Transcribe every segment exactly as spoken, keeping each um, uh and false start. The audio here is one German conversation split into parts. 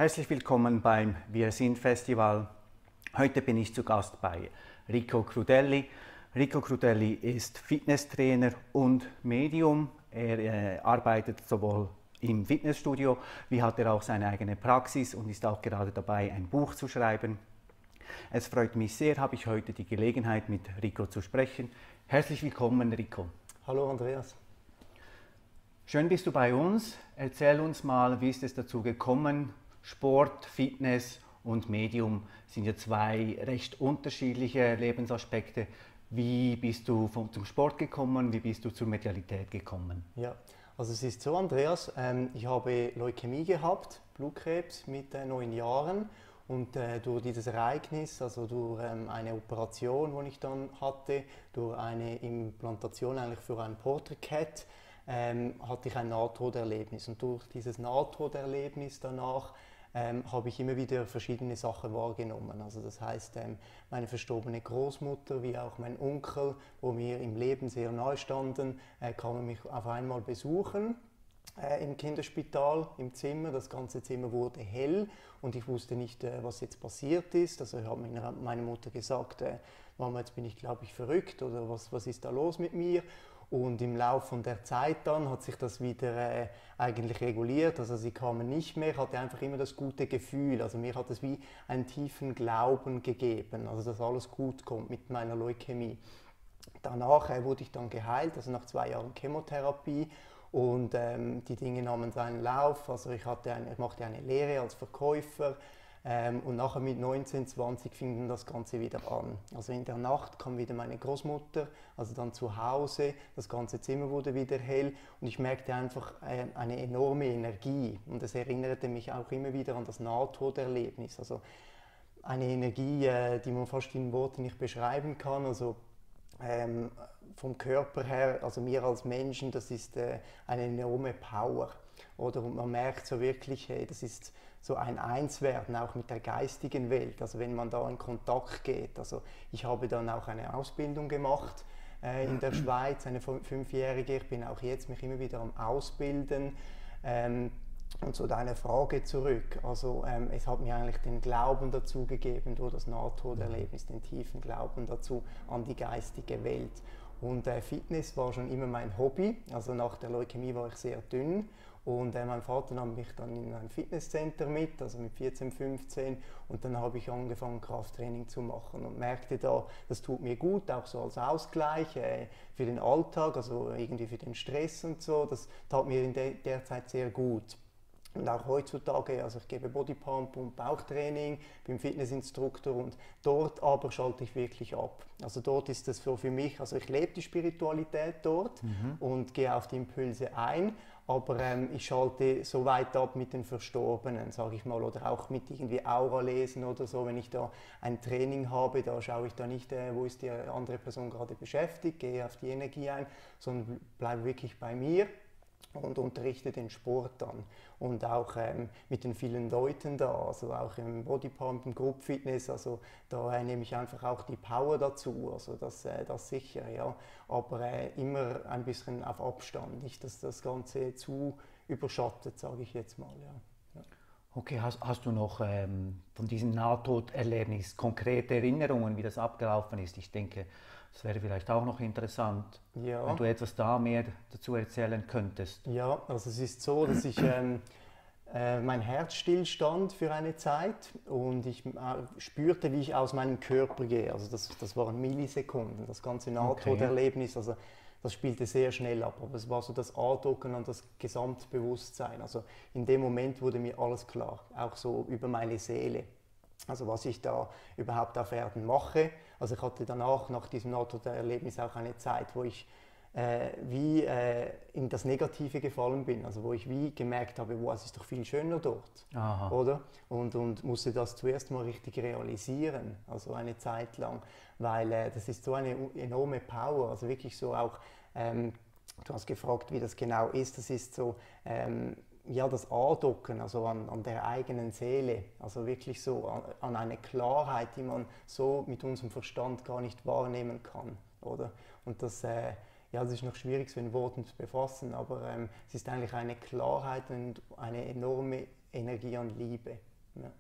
Herzlich willkommen beim Wir sind Festival. Heute bin ich zu Gast bei Rico Crudelli. Rico Crudelli ist Fitnesstrainer und Medium. Er äh, arbeitet sowohl im Fitnessstudio, wie hat er auch seine eigene Praxis und ist auch gerade dabei, ein Buch zu schreiben. Es freut mich sehr, habe ich heute die Gelegenheit, mit Rico zu sprechen. Herzlich willkommen, Rico. Hallo Andreas. Schön bist du bei uns. Erzähl uns mal, wie ist es dazu gekommen? Sport, Fitness und Medium sind ja zwei recht unterschiedliche Lebensaspekte. Wie bist du vom, zum Sport gekommen? Wie bist du zur Medialität gekommen? Ja, also es ist so, Andreas, ähm, ich habe Leukämie gehabt, Blutkrebs mit äh, neun Jahren. Und äh, durch dieses Ereignis, also durch ähm, eine Operation, die ich dann hatte, durch eine Implantation eigentlich für ein Porter-Cat, ähm, hatte ich ein Nahtoderlebnis. Und durch dieses Nahtoderlebnis danach ähm, habe ich immer wieder verschiedene Sachen wahrgenommen. Also das heißt, ähm, meine verstorbene Großmutter wie auch mein Onkel, wo mir im Leben sehr nahe standen, äh, kamen mich auf einmal besuchen. Äh, im Kinderspital, im Zimmer. Das ganze Zimmer wurde hell und ich wusste nicht, äh, was jetzt passiert ist. Also ich habe meiner, meiner Mutter gesagt, äh, Mama, jetzt bin ich, glaube ich, verrückt oder was, was ist da los mit mir? Und im Laufe von der Zeit dann hat sich das wieder äh, eigentlich reguliert. Also sie kamen nicht mehr, ich hatte einfach immer das gute Gefühl. Also mir hat es wie einen tiefen Glauben gegeben, also dass alles gut kommt mit meiner Leukämie. Danach äh, wurde ich dann geheilt, also nach zwei Jahren Chemotherapie. Und ähm, die Dinge nahmen seinen Lauf. Also ich, hatte eine, ich machte eine Lehre als Verkäufer ähm, und nachher mit neunzehn, zwanzig fing dann das Ganze wieder an. Also in der Nacht kam wieder meine Großmutter, also dann zu Hause, das ganze Zimmer wurde wieder hell und ich merkte einfach äh, eine enorme Energie und das erinnerte mich auch immer wieder an das Nahtoderlebnis. Also eine Energie, äh, die man fast in Worten nicht beschreiben kann. Also ähm, vom Körper her, also mir als Menschen, das ist äh, eine enorme Power. Oder? Und man merkt so wirklich, hey, das ist so ein Einswerden auch mit der geistigen Welt, also wenn man da in Kontakt geht. Also ich habe dann auch eine Ausbildung gemacht äh, in der Schweiz, eine fünfjährige, ich bin auch jetzt mich immer wieder am Ausbilden. Ähm, Und zu deiner Frage zurück, also ähm, es hat mir eigentlich den Glauben dazu gegeben, durch das Nahtoderlebnis, den tiefen Glauben dazu an die geistige Welt. Und äh, Fitness war schon immer mein Hobby, also nach der Leukämie war ich sehr dünn und äh, mein Vater nahm mich dann in ein Fitnesscenter mit, also mit vierzehn, fünfzehn und dann habe ich angefangen Krafttraining zu machen und merkte da, das tut mir gut, auch so als Ausgleich äh, für den Alltag, also irgendwie für den Stress und so, das tat mir in de der Zeit sehr gut. Und auch heutzutage, also ich gebe Bodypump und Bauchtraining, bin Fitnessinstruktor und dort aber schalte ich wirklich ab. Also dort ist das so für mich, also ich lebe die Spiritualität dort mhm. und gehe auf die Impulse ein, aber ähm, ich schalte so weit ab mit den Verstorbenen, sage ich mal, oder auch mit irgendwie Aura lesen oder so, wenn ich da ein Training habe, da schaue ich da nicht, äh, wo ist die andere Person gerade beschäftigt, gehe auf die Energie ein, sondern bleibe wirklich bei mir und unterrichte den Sport dann und auch ähm, mit den vielen Leuten da, also auch im Bodypump, im Group Fitness, also da äh, nehme ich einfach auch die Power dazu, also das, äh, das sicher, ja, aber äh, immer ein bisschen auf Abstand, nicht, dass das Ganze zu überschattet, sage ich jetzt mal, ja. Ja. Okay, hast, hast du noch ähm, von diesem Nahtoderlebnis konkrete Erinnerungen, wie das abgelaufen ist? Ich denke, das wäre vielleicht auch noch interessant, ja. wenn du etwas da mehr dazu erzählen könntest. Ja, also es ist so, dass ich ähm, äh, mein Herz stillstand für eine Zeit und ich äh, spürte, wie ich aus meinem Körper gehe. Also das, das waren Millisekunden, das ganze Nahtoderlebnis. Also das spielte sehr schnell ab, aber es war so das Andocken an das Gesamtbewusstsein. Also in dem Moment wurde mir alles klar, auch so über meine Seele. Also was ich da überhaupt auf Erden mache. Also ich hatte danach, nach diesem Nahtoderlebnis auch eine Zeit, wo ich äh, wie äh, in das Negative gefallen bin. Also wo ich wie gemerkt habe, wow, es ist doch viel schöner dort. Aha. Oder? Und, und musste das zuerst mal richtig realisieren, also eine Zeit lang. Weil äh, das ist so eine enorme Power, also wirklich so auch, ähm, du hast gefragt, wie das genau ist, das ist so, ähm, ja, das Andocken, also an, an der eigenen Seele, also wirklich so an, an eine Klarheit, die man so mit unserem Verstand gar nicht wahrnehmen kann, oder? Und das, äh, ja, das ist noch schwierig so in Worten zu befassen, aber ähm, es ist eigentlich eine Klarheit und eine enorme Energie an Liebe. Ja.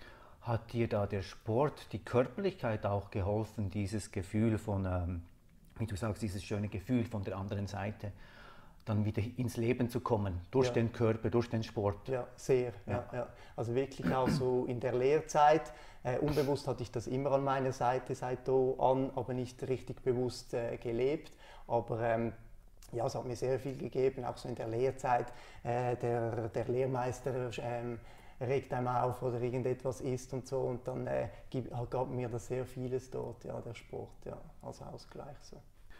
Hat dir da der Sport, die Körperlichkeit auch geholfen, dieses Gefühl von, ähm, wie du sagst, dieses schöne Gefühl von der anderen Seite, dann wieder ins Leben zu kommen, durch Ja. den Körper, durch den Sport? Ja, sehr. Ja. Ja, ja. Also wirklich auch so in der Lehrzeit. Äh, unbewusst hatte ich das immer an meiner Seite seit da an, aber nicht richtig bewusst äh, gelebt. Aber ähm, ja, es hat mir sehr viel gegeben, auch so in der Lehrzeit. Äh, der, der Lehrmeister ähm, regt einem auf oder irgendetwas ist und so. Und dann äh, gab mir das sehr vieles dort, ja, der Sport, ja, als Ausgleich. So.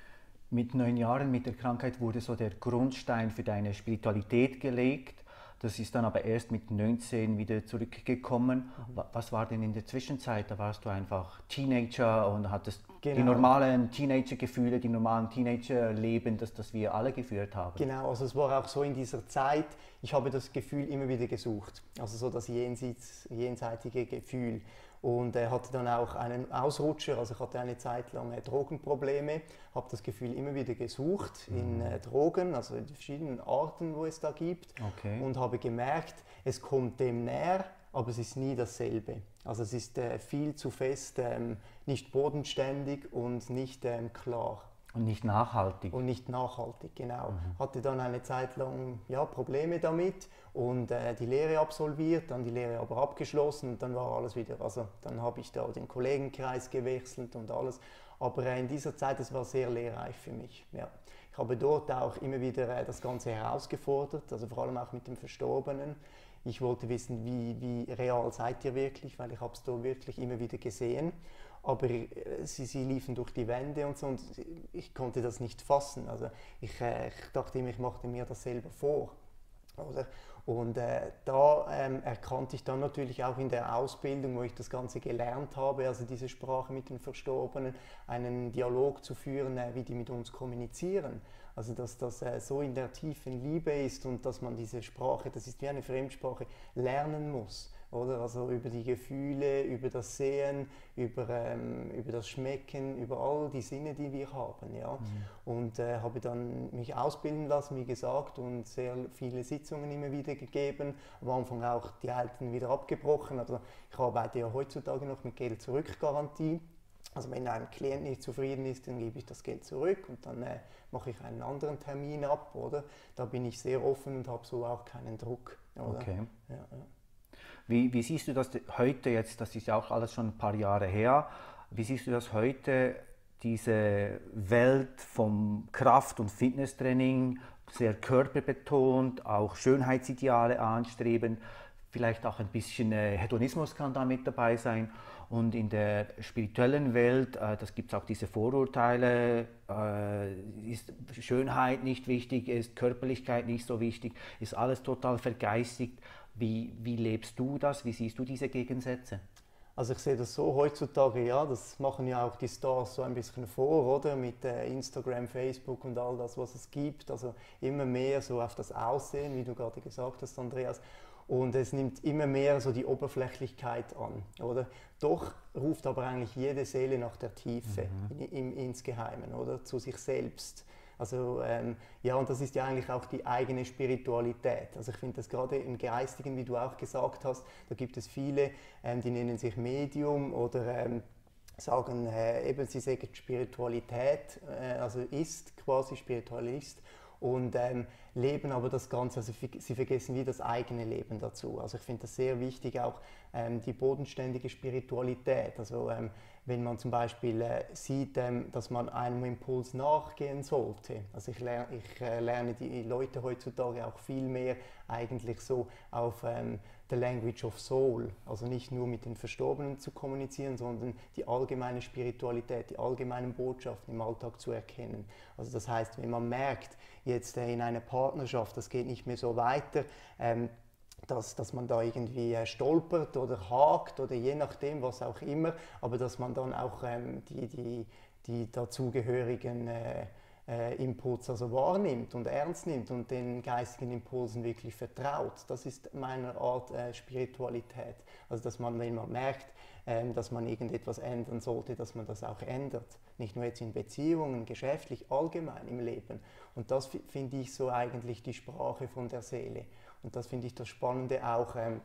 Mit neun Jahren, mit der Krankheit, wurde so der Grundstein für deine Spiritualität gelegt. Das ist dann aber erst mit neunzehn wieder zurückgekommen. Mhm. Was war denn in der Zwischenzeit? Da warst du einfach Teenager und hattest genau. die normalen Teenager-Gefühle, die normalen Teenager-Leben, das, das wir alle geführt haben. Genau, also es war auch so in dieser Zeit, ich habe das Gefühl immer wieder gesucht. Also so das jenseits, jenseitige Gefühl. Und er hatte dann auch einen Ausrutscher, also ich hatte eine Zeit lang äh, Drogenprobleme, habe das Gefühl immer wieder gesucht in äh, Drogen, also in verschiedenen Arten, wo es da gibt. Okay. Und habe gemerkt, es kommt dem näher, aber es ist nie dasselbe. Also es ist äh, viel zu fest, ähm, nicht bodenständig und nicht ähm, klar. Und nicht nachhaltig. Und nicht nachhaltig, genau. Mhm. Hatte dann eine Zeit lang ja, Probleme damit und äh, die Lehre absolviert, dann die Lehre aber abgeschlossen und dann war alles wieder, also dann habe ich da den Kollegenkreis gewechselt und alles. Aber äh, in dieser Zeit, das war sehr lehrreich für mich. Ja. Ich habe dort auch immer wieder äh, das Ganze herausgefordert, also vor allem auch mit dem Verstorbenen. Ich wollte wissen, wie, wie real seid ihr wirklich, weil ich habe es da wirklich immer wieder gesehen. Aber äh, sie, sie liefen durch die Wände und so und ich konnte das nicht fassen. Also ich, äh, ich dachte immer, ich machte mir das selber vor. Oder? Und äh, da ähm, erkannte ich dann natürlich auch in der Ausbildung, wo ich das Ganze gelernt habe, also diese Sprache mit den Verstorbenen, einen Dialog zu führen, äh, wie die mit uns kommunizieren. Also dass das äh, so in der tiefen Liebe ist und dass man diese Sprache, das ist wie eine Fremdsprache, lernen muss. Oder? Also über die Gefühle, über das Sehen, über, ähm, über das Schmecken, über all die Sinne, die wir haben. Ja? Mhm. Und äh, habe dann mich ausbilden lassen, wie gesagt, und sehr viele Sitzungen immer wieder gegeben. Am Anfang auch die alten wieder abgebrochen. Also ich arbeite ja heutzutage noch mit Geld-Zurück-Garantie. Also wenn ein Klient nicht zufrieden ist, dann gebe ich das Geld zurück und dann äh, mache ich einen anderen Termin ab. Oder? Da bin ich sehr offen und habe so auch keinen Druck. Oder? Okay. Ja, ja. Wie, wie siehst du das heute jetzt, das ist ja auch alles schon ein paar Jahre her, wie siehst du das heute, diese Welt vom Kraft- und Fitnesstraining, sehr körperbetont, auch Schönheitsideale anstreben, vielleicht auch ein bisschen äh, Hedonismus kann da mit dabei sein und in der spirituellen Welt, äh, das gibt es auch diese Vorurteile, äh, ist Schönheit nicht wichtig, ist Körperlichkeit nicht so wichtig, ist alles total vergeistigt. Wie, wie lebst du das? Wie siehst du diese Gegensätze? Also ich sehe das so heutzutage, ja, das machen ja auch die Stars so ein bisschen vor, oder? Mit äh, Instagram, Facebook und all das, was es gibt. Also immer mehr so auf das Aussehen, wie du gerade gesagt hast, Andreas. Und es nimmt immer mehr so die Oberflächlichkeit an, oder? Doch ruft aber eigentlich jede Seele nach der Tiefe, mhm. in, in, insgeheimen, oder? Zu sich selbst. Also ähm, ja, und das ist ja eigentlich auch die eigene Spiritualität. Also ich finde das gerade im Geistigen, wie du auch gesagt hast, da gibt es viele, ähm, die nennen sich Medium oder ähm, sagen äh, eben, sie sagen Spiritualität, äh, also ist quasi Spiritualist und ähm, leben aber das Ganze, also sie vergessen wie das eigene Leben dazu. Also ich finde das sehr wichtig, auch ähm, die bodenständige Spiritualität. Also ähm, wenn man zum Beispiel äh, sieht, ähm, dass man einem Impuls nachgehen sollte. Also ich, ler ich äh, lerne die Leute heutzutage auch viel mehr eigentlich so auf ähm, the language of soul, also nicht nur mit den Verstorbenen zu kommunizieren, sondern die allgemeine Spiritualität, die allgemeinen Botschaften im Alltag zu erkennen. Also das heißt, wenn man merkt, jetzt äh, in einer Partnerschaft, das geht nicht mehr so weiter, ähm, Dass, dass man da irgendwie äh, stolpert oder hakt oder je nachdem, was auch immer, aber dass man dann auch ähm, die, die, die dazugehörigen äh, äh, Inputs also wahrnimmt und ernst nimmt und den geistigen Impulsen wirklich vertraut. Das ist meine Art äh, Spiritualität. Also dass man, wenn man merkt, ähm, dass man irgendetwas ändern sollte, dass man das auch ändert. Nicht nur jetzt in Beziehungen, geschäftlich, allgemein im Leben. Und das finde ich so eigentlich die Sprache von der Seele. Und das finde ich das Spannende auch ähm,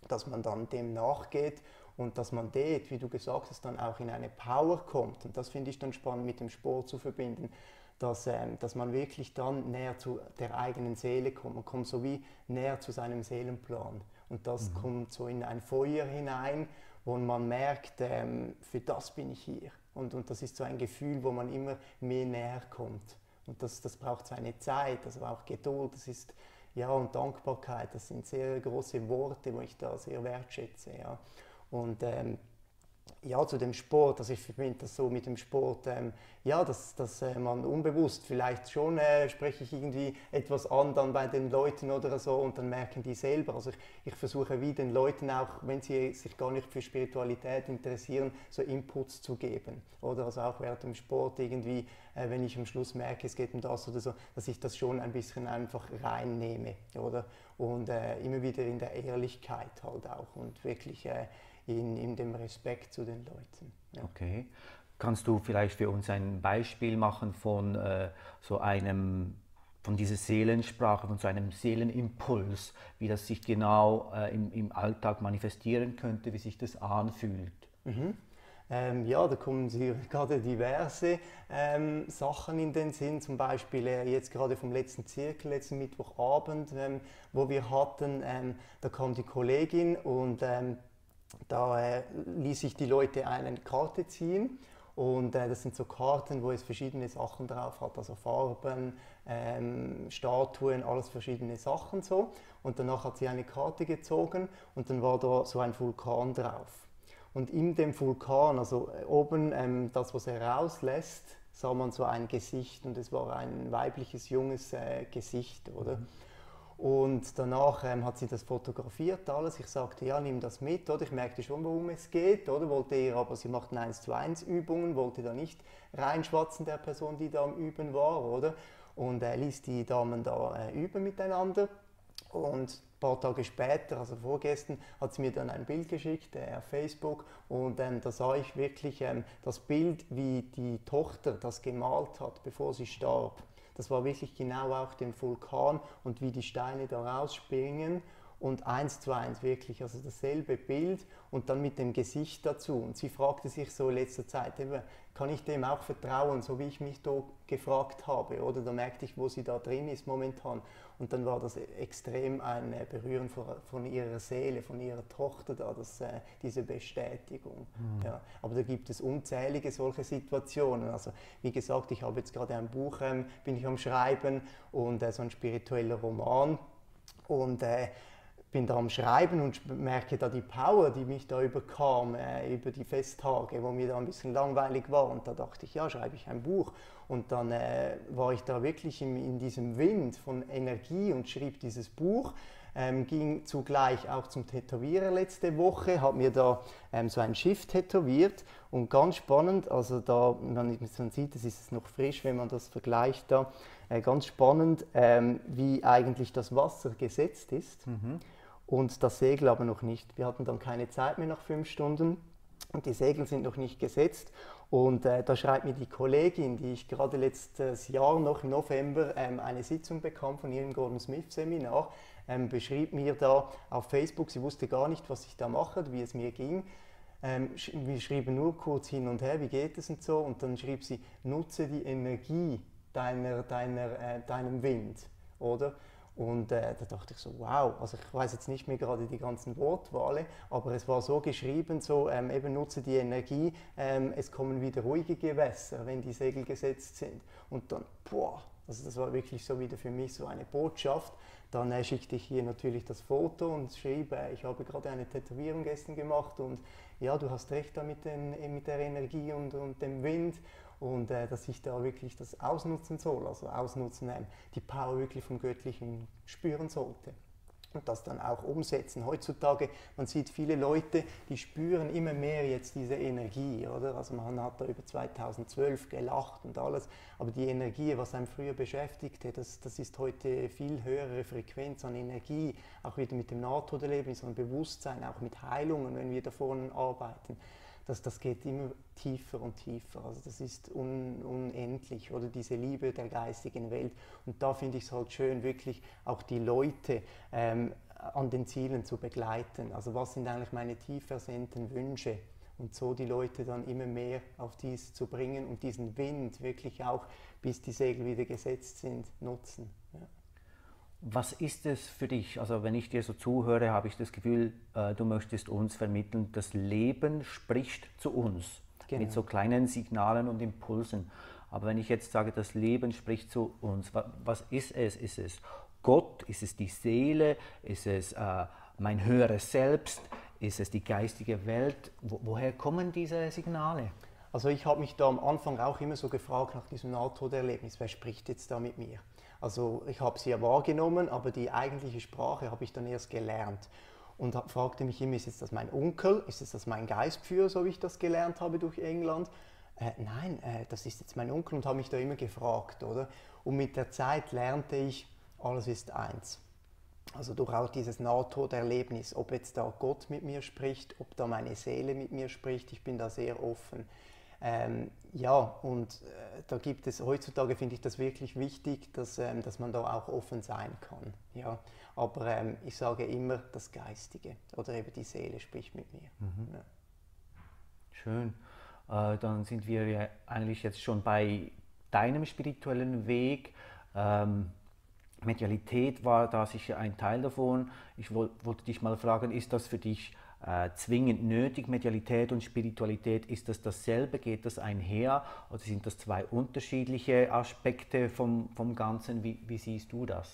dass man dann dem nachgeht und dass man dort, wie du gesagt hast, dann auch in eine Power kommt. Und das finde ich dann spannend mit dem Sport zu verbinden, dass, ähm, dass man wirklich dann näher zu der eigenen Seele kommt. Man kommt so wie näher zu seinem Seelenplan. Und das mhm. kommt so in ein Feuer hinein, wo man merkt, ähm, für das bin ich hier. Und, und das ist so ein Gefühl, wo man immer mehr näher kommt. Und das, das braucht seine Zeit, also auch Geduld, das ist, ja, und Dankbarkeit, das sind sehr große Worte, wo ich da sehr wertschätze. Ja. Und ähm, ja, zu dem Sport, also ich verbinde das so mit dem Sport, ähm, ja, dass, dass äh, man unbewusst, vielleicht schon äh, spreche ich irgendwie etwas an dann bei den Leuten oder so und dann merken die selber. Also ich, ich versuche wie den Leuten auch, wenn sie sich gar nicht für Spiritualität interessieren, so Inputs zu geben. Oder also auch während dem Sport irgendwie, äh, wenn ich am Schluss merke, es geht um das oder so, dass ich das schon ein bisschen einfach reinnehme, oder? Und äh, immer wieder in der Ehrlichkeit halt auch und wirklich äh, In, in dem Respekt zu den Leuten. Ja. Okay. Kannst du vielleicht für uns ein Beispiel machen von äh, so einem, von dieser Seelensprache, von so einem Seelenimpuls, wie das sich genau äh, im, im Alltag manifestieren könnte, wie sich das anfühlt? Mhm. Ähm, ja, da kommen Sie gerade diverse ähm, Sachen in den Sinn, zum Beispiel äh, jetzt gerade vom letzten Zirkel, letzten Mittwochabend, ähm, wo wir hatten, ähm, da kam die Kollegin und ähm, da äh, ließ ich die Leute eine Karte ziehen und äh, das sind so Karten, wo es verschiedene Sachen drauf hat, also Farben, ähm, Statuen, alles verschiedene Sachen so. Und danach hat sie eine Karte gezogen und dann war da so ein Vulkan drauf. Und in dem Vulkan, also äh, oben ähm, das, was er rauslässt, sah man so ein Gesicht und es war ein weibliches, junges äh, Gesicht, oder? Mhm. Und danach ähm, hat sie das fotografiert alles. Ich sagte, ja, nimm das mit, oder? Ich merkte schon, worum es geht, oder? Wollte ihr, aber sie machten eins zu eins Übungen, wollte da nicht reinschwatzen der Person, die da am Üben war, oder? Und äh, ließ die Damen da äh, üben miteinander. Und ein paar Tage später, also vorgestern, hat sie mir dann ein Bild geschickt äh, auf Facebook und ähm, da sah ich wirklich ähm, das Bild, wie die Tochter das gemalt hat, bevor sie starb. Das war wirklich genau auch den Vulkan und wie die Steine da rausspringen und eins zu eins wirklich, also dasselbe Bild und dann mit dem Gesicht dazu. Und sie fragte sich so in letzter Zeit, kann ich dem auch vertrauen, so wie ich mich da gefragt habe, oder? Da merkte ich, wo sie da drin ist momentan. Und dann war das extrem ein Berühren von, von ihrer Seele, von ihrer Tochter da, das, äh, diese Bestätigung. Mhm. Ja. Aber da gibt es unzählige solche Situationen. Also wie gesagt, ich habe jetzt gerade ein Buch, ähm, bin ich am Schreiben und äh, so ein spiritueller Roman und äh, bin da am Schreiben und merke da die Power, die mich da überkam, äh, über die Festtage, wo mir da ein bisschen langweilig war. Und da dachte ich, ja, schreibe ich ein Buch. Und dann äh, war ich da wirklich in, in diesem Wind von Energie und schrieb dieses Buch. Ähm, ging zugleich auch zum Tätowierer letzte Woche, habe mir da ähm, so ein Schiff tätowiert und ganz spannend, also da, man, man sieht, es ist noch frisch, wenn man das vergleicht da, äh, ganz spannend, ähm, wie eigentlich das Wasser gesetzt ist. Mhm. Und das Segel aber noch nicht. Wir hatten dann keine Zeit mehr nach fünf Stunden und die Segel sind noch nicht gesetzt. Und äh, da schreibt mir die Kollegin, die ich gerade letztes Jahr noch im November ähm, eine Sitzung bekam von ihrem Gordon Smith Seminar, ähm, beschrieb mir da auf Facebook, sie wusste gar nicht, was ich da mache, wie es mir ging. Ähm, wir schrieben nur kurz hin und her, wie geht es und so. Und dann schrieb sie, nutze die Energie deiner, deiner, äh, deinem Wind, oder? Und äh, da dachte ich so, wow, also ich weiß jetzt nicht mehr gerade die ganzen Wortwahl, aber es war so geschrieben, so ähm, eben nutze die Energie, ähm, es kommen wieder ruhige Gewässer, wenn die Segel gesetzt sind. Und dann, boah, also das war wirklich so wieder für mich so eine Botschaft. Dann äh, schickte ich hier natürlich das Foto und schrieb, äh, ich habe gerade eine Tätowierung gestern gemacht und ja, du hast recht da mit, den, mit der Energie und, und dem Wind. Und äh, dass ich da wirklich das ausnutzen soll, also ausnutzen, äh, die Power wirklich vom Göttlichen spüren sollte. Und das dann auch umsetzen. Heutzutage, man sieht viele Leute, die spüren immer mehr jetzt diese Energie, oder? Also man hat da über zweitausendzwölf gelacht und alles, aber die Energie, was einem früher beschäftigte, das, das ist heute viel höhere Frequenz an Energie, auch wieder mit dem Nahtoderlebnis und Bewusstsein, auch mit Heilungen, wenn wir da vorne arbeiten. Das, das geht immer tiefer und tiefer, also das ist un, unendlich, oder diese Liebe der geistigen Welt. Und da finde ich es halt schön, wirklich auch die Leute ähm, an den Zielen zu begleiten. Also was sind eigentlich meine tief versehnten Wünsche? Und so die Leute dann immer mehr auf dies zu bringen und diesen Wind wirklich auch, bis die Segel wieder gesetzt sind, nutzen. Ja. Was ist es für dich? Also wenn ich dir so zuhöre, habe ich das Gefühl, äh, du möchtest uns vermitteln, das Leben spricht zu uns Genau. mit so kleinen Signalen und Impulsen. Aber wenn ich jetzt sage, das Leben spricht zu uns, was, was ist es? Ist es Gott? Ist es die Seele? Ist es äh, mein höheres Selbst? Ist es die geistige Welt? Wo, woher kommen diese Signale? Also ich habe mich da am Anfang auch immer so gefragt nach diesem Nahtoderlebnis, wer spricht jetzt da mit mir? Also ich habe sie ja wahrgenommen, aber die eigentliche Sprache habe ich dann erst gelernt. Und fragte mich immer, ist jetzt das mein Onkel? Ist jetzt das mein Geistführer, so wie ich das gelernt habe durch England? Äh, nein, äh, das ist jetzt mein Onkel, und habe mich da immer gefragt, oder? Und mit der Zeit lernte ich, alles ist eins. Also durch auch dieses Nahtoderlebnis, ob jetzt da Gott mit mir spricht, ob da meine Seele mit mir spricht, ich bin da sehr offen. Ähm, ja, und äh, da gibt es, heutzutage finde ich das wirklich wichtig, dass, ähm, dass man da auch offen sein kann. Ja? Aber ähm, ich sage immer, das Geistige oder eben die Seele spricht mit mir. Mhm. Ja. Schön. Äh, dann sind wir ja eigentlich jetzt schon bei deinem spirituellen Weg. Ähm, Medialität war da sicher ein Teil davon. Ich woll, wollte dich mal fragen, ist das für dich äh, zwingend nötig, Medialität und Spiritualität? Ist das dasselbe? Geht das einher? Oder sind das zwei unterschiedliche Aspekte vom, vom Ganzen? Wie, wie siehst du das?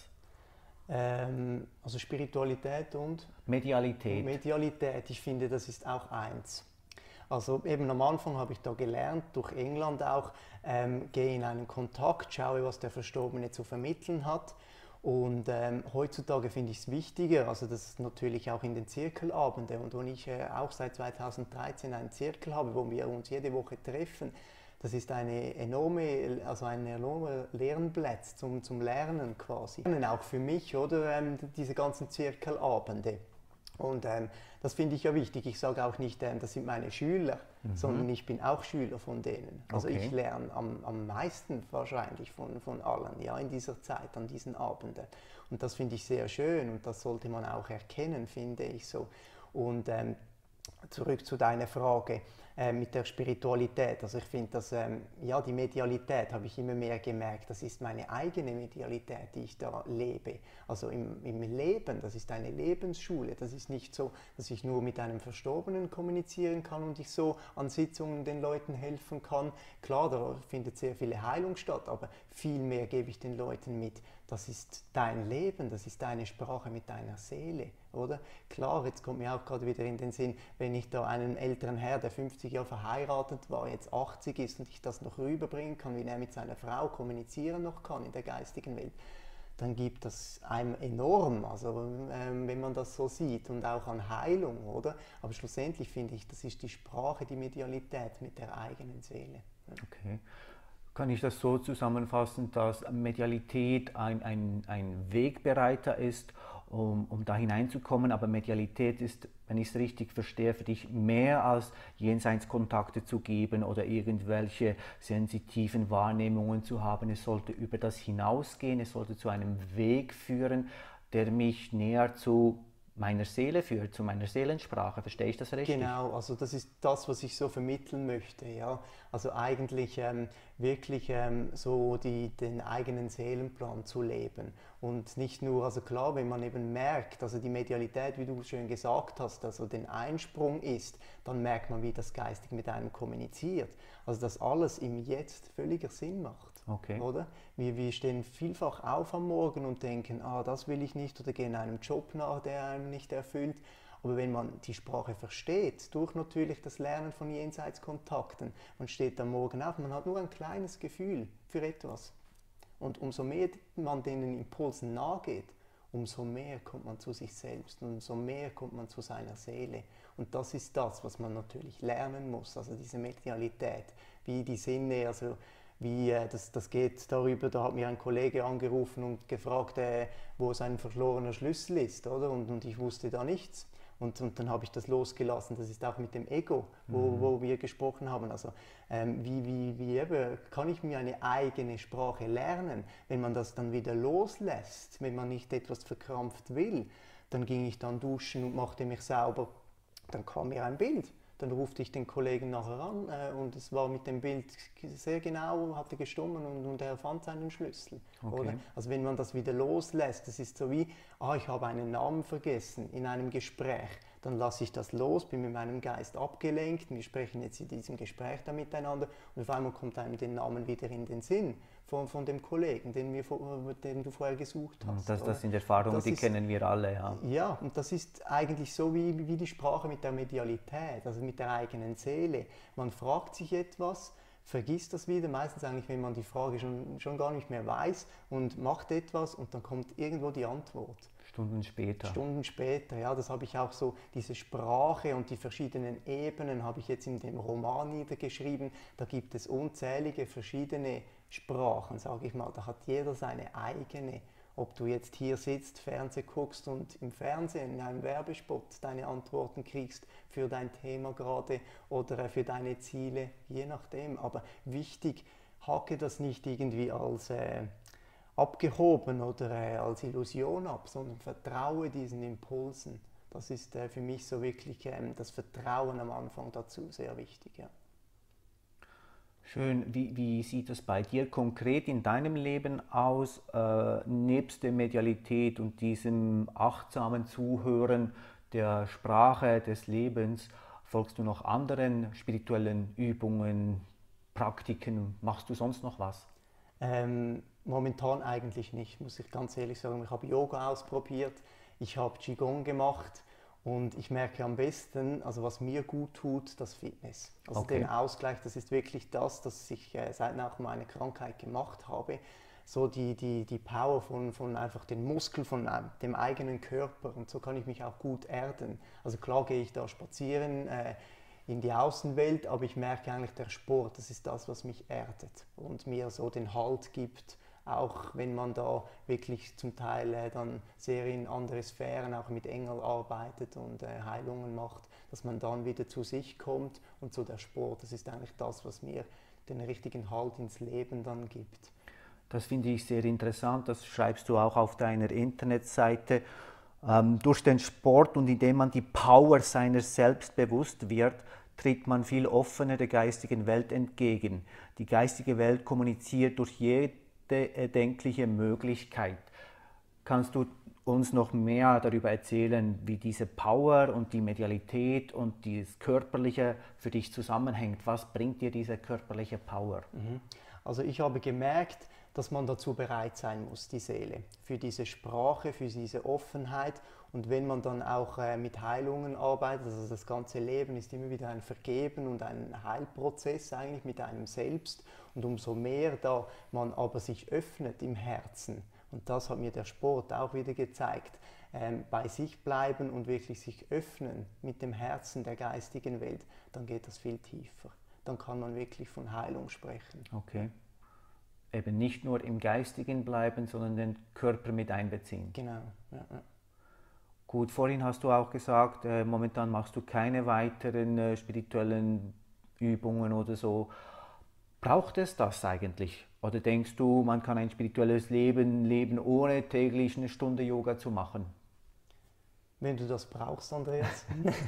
Ähm, also Spiritualität und Medialität. Medialität, ich finde, das ist auch eins. Also eben am Anfang habe ich da gelernt, durch England auch, ähm, gehe in einen Kontakt, schaue, was der Verstorbene zu vermitteln hat. Und ähm, heutzutage finde ich es wichtiger, also das ist natürlich auch in den Zirkelabenden, und wo ich äh, auch seit zweitausenddreizehn einen Zirkel habe, wo wir uns jede Woche treffen. Das ist eine enorme, also ein enormer Lernplatz zum, zum Lernen quasi. Auch für mich, oder, ähm, diese ganzen Zirkelabende. Und ähm, das finde ich ja wichtig. Ich sage auch nicht, ähm, das sind meine Schüler, mhm. sondern ich bin auch Schüler von denen. Also okay. Ich lerne am, am meisten wahrscheinlich von, von allen, ja, in dieser Zeit, an diesen Abenden. Und das finde ich sehr schön, und das sollte man auch erkennen, finde ich so. Und ähm, zurück zu deiner Frage äh, mit der Spiritualität. Also ich finde, dass ähm, ja, die Medialität, habe ich immer mehr gemerkt, das ist meine eigene Medialität, die ich da lebe. Also im, im Leben, das ist eine Lebensschule. Das ist nicht so, dass ich nur mit einem Verstorbenen kommunizieren kann und ich so an Sitzungen den Leuten helfen kann. Klar, da findet sehr viele Heilung statt, aber viel mehr gebe ich den Leuten mit. Das ist dein Leben, das ist deine Sprache mit deiner Seele, oder? Klar, jetzt kommt mir auch gerade wieder in den Sinn, wenn ich da einen älteren Herr, der fünfzig Jahre verheiratet war, jetzt achtzig ist, und ich das noch rüberbringen kann, wie er mit seiner Frau kommunizieren noch kann in der geistigen Welt, dann gibt das einem enorm, also ähm, wenn man das so sieht, und auch an Heilung, oder? Aber schlussendlich finde ich, das ist die Sprache, die Medialität mit der eigenen Seele. Ja. Okay. Kann ich das so zusammenfassen, dass Medialität ein, ein, ein Wegbereiter ist, um, um da hineinzukommen, aber Medialität ist, wenn ich es richtig verstehe, für dich mehr als Jenseitskontakte zu geben oder irgendwelche sensitiven Wahrnehmungen zu haben. Es sollte über das hinausgehen, es sollte zu einem Weg führen, der mich näher zu meiner Seele führt, zu meiner Seelensprache. Verstehe ich das richtig? Genau, also das ist das, was ich so vermitteln möchte. Ja? Also eigentlich ähm, wirklich ähm, so die, den eigenen Seelenplan zu leben. Und nicht nur, also klar, wenn man eben merkt, also die Medialität, wie du schön gesagt hast, also den Einsprung ist, dann merkt man, wie das geistig mit einem kommuniziert. Also dass alles im Jetzt völliger Sinn macht. Okay. Oder? Wir, wir stehen vielfach auf am Morgen und denken, ah, das will ich nicht, oder gehen einem Job nach, der einem nicht erfüllt. Aber wenn man die Sprache versteht, durch natürlich das Lernen von Jenseitskontakten, man steht am Morgen auf, man hat nur ein kleines Gefühl für etwas. Und umso mehr man den Impulsen nachgeht, umso mehr kommt man zu sich selbst und umso mehr kommt man zu seiner Seele. Und das ist das, was man natürlich lernen muss, also diese Medialität, wie die Sinne, also Wie, äh, das, das geht darüber, da hat mir ein Kollege angerufen und gefragt, äh, wo sein verlorener Schlüssel ist, oder? Und, und ich wusste da nichts. Und, und dann habe ich das losgelassen. Das ist auch mit dem Ego, wo, mhm. wo wir gesprochen haben. Also ähm, wie, wie, wie eben, kann ich mir eine eigene Sprache lernen, wenn man das dann wieder loslässt, wenn man nicht etwas verkrampft will, Dann ging ich dann duschen und machte mich sauber. Dann kam mir ein Bild. Dann rufte ich den Kollegen nachher an äh, und es war mit dem Bild sehr genau, hatte gestimmt und, und er fand seinen Schlüssel. Okay. Oder? Also wenn man das wieder loslässt, das ist so wie, ah, ich habe einen Namen vergessen in einem Gespräch, dann lasse ich das los, bin mit meinem Geist abgelenkt, wir sprechen jetzt in diesem Gespräch da miteinander und auf einmal kommt einem den Namen wieder in den Sinn von, von dem Kollegen, den, wir, den du vorher gesucht hast. Das, das sind Erfahrungen, das die ist, kennen wir alle. Ja. ja, und das ist eigentlich so wie, wie die Sprache mit der Medialität, also mit der eigenen Seele. Man fragt sich etwas, vergisst das wieder, meistens eigentlich, wenn man die Frage schon, schon gar nicht mehr weiß und macht etwas und dann kommt irgendwo die Antwort. Stunden später. Stunden später, ja, das habe ich auch so, diese Sprache und die verschiedenen Ebenen habe ich jetzt in dem Roman niedergeschrieben. Da gibt es unzählige verschiedene Sprachen, sage ich mal. Da hat jeder seine eigene. Ob du jetzt hier sitzt, Fernsehen guckst und im Fernsehen in einem Werbespot deine Antworten kriegst für dein Thema gerade oder für deine Ziele, je nachdem. Aber wichtig, hacke das nicht irgendwie als äh, abgehoben oder äh, als Illusion ab, sondern vertraue diesen Impulsen. Das ist äh, für mich so wirklich ähm, das Vertrauen am Anfang dazu sehr wichtig. Ja. Schön. Wie, wie sieht es bei dir konkret in deinem Leben aus, äh, nebst der Medialität und diesem achtsamen Zuhören der Sprache des Lebens? Folgst du noch anderen spirituellen Übungen, Praktiken? Machst du sonst noch was? Ähm, momentan eigentlich nicht, muss ich ganz ehrlich sagen. Ich habe Yoga ausprobiert, ich habe Qigong gemacht und ich merke am besten, also was mir gut tut, das Fitness. Also okay. Den Ausgleich, das ist wirklich das, das ich äh, seit nach meiner Krankheit gemacht habe. So die, die, die Power von, von einfach den Muskeln, von äh, dem eigenen Körper und so kann ich mich auch gut erden. Also klar gehe ich da spazieren, äh, in die Außenwelt, aber ich merke eigentlich, der Sport, das ist das, was mich erdet und mir so den Halt gibt, auch wenn man da wirklich zum Teil äh, dann sehr in andere Sphären, auch mit Engeln arbeitet und äh, Heilungen macht, dass man dann wieder zu sich kommt und so der Sport, das ist eigentlich das, was mir den richtigen Halt ins Leben dann gibt. Das finde ich sehr interessant, das schreibst du auch auf deiner Internetseite. Ähm, durch den Sport und indem man die Power seiner selbst bewusst wird, tritt man viel offener der geistigen Welt entgegen. Die geistige Welt kommuniziert durch jede erdenkliche Möglichkeit. Kannst du uns noch mehr darüber erzählen, wie diese Power und die Medialität und das Körperliche für dich zusammenhängt? Was bringt dir diese körperliche Power? Also ich habe gemerkt, dass man dazu bereit sein muss, die Seele, für diese Sprache, für diese Offenheit. Und wenn man dann auch äh, mit Heilungen arbeitet, also das ganze Leben ist immer wieder ein Vergeben und ein Heilprozess eigentlich mit einem selbst. Und umso mehr da man aber sich öffnet im Herzen, und das hat mir der Sport auch wieder gezeigt, ähm, bei sich bleiben und wirklich sich öffnen mit dem Herzen der geistigen Welt, dann geht das viel tiefer. Dann kann man wirklich von Heilung sprechen. Okay. Eben nicht nur im Geistigen bleiben, sondern den Körper mit einbeziehen. Genau. Ja, ja. Gut, vorhin hast du auch gesagt, äh, momentan machst du keine weiteren äh, spirituellen Übungen oder so. Braucht es das eigentlich? Oder denkst du, man kann ein spirituelles Leben leben, ohne täglich eine Stunde Yoga zu machen? Wenn du das brauchst, Andreas.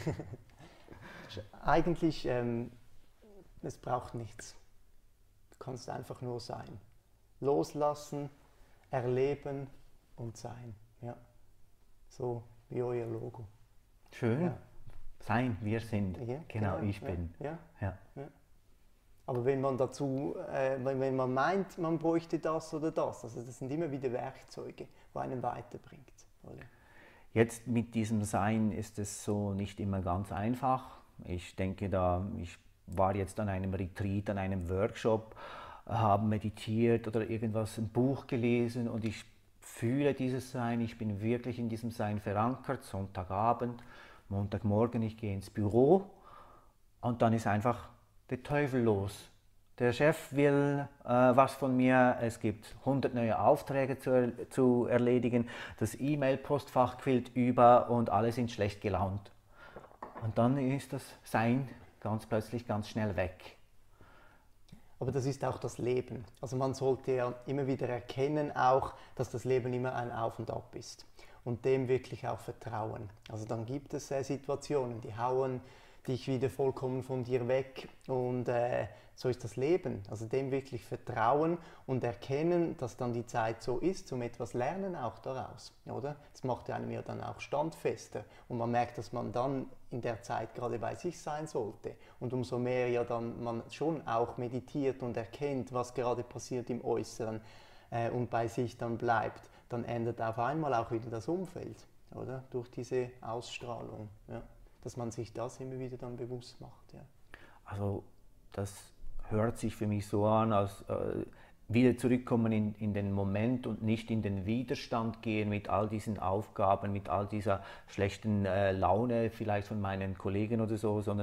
Eigentlich, ähm, es braucht nichts. Du kannst einfach nur sein. Loslassen, erleben und sein. Ja. So wie euer Logo. Schön. Ja. Sein, wir sind. Ja, genau, genau, ich bin. Ja, ja. Ja. Aber wenn man dazu, äh, wenn, wenn man meint, man bräuchte das oder das, also das sind immer wieder Werkzeuge, die einen weiterbringt. Oder? Jetzt mit diesem Sein ist es so nicht immer ganz einfach. Ich denke da, ich war jetzt an einem Retreat, an einem Workshop, habe meditiert oder irgendwas, ein Buch gelesen und ich fühle dieses Sein, ich bin wirklich in diesem Sein verankert, Sonntagabend, Montagmorgen, ich gehe ins Büro und dann ist einfach der Teufel los. Der Chef will äh, was von mir, es gibt hundert neue Aufträge zu, er, zu erledigen, das E-Mail-Postfach quillt über und alle sind schlecht gelaunt. Und dann ist das Sein ganz plötzlich ganz schnell weg. Aber das ist auch das Leben. Also man sollte ja immer wieder erkennen auch, dass das Leben immer ein Auf und Ab ist. und dem wirklich auch vertrauen. Also dann gibt es äh, Situationen, die hauen dich wieder vollkommen von dir weg und äh, so ist das Leben. Also dem wirklich vertrauen und erkennen, dass dann die Zeit so ist, zum etwas lernen auch daraus, oder? Das macht einem ja dann auch standfester und man merkt, dass man dann in der Zeit gerade bei sich sein sollte und umso mehr ja dann man schon auch meditiert und erkennt, was gerade passiert im Äußeren äh, und bei sich dann bleibt, dann ändert auf einmal auch wieder das Umfeld, oder? Durch diese Ausstrahlung, ja. Dass man sich das immer wieder dann bewusst macht. Ja. Also das hört sich für mich so an, als äh, wieder zurückkommen in, in den Moment und nicht in den Widerstand gehen mit all diesen Aufgaben, mit all dieser schlechten äh, Laune vielleicht von meinen Kollegen oder so, sondern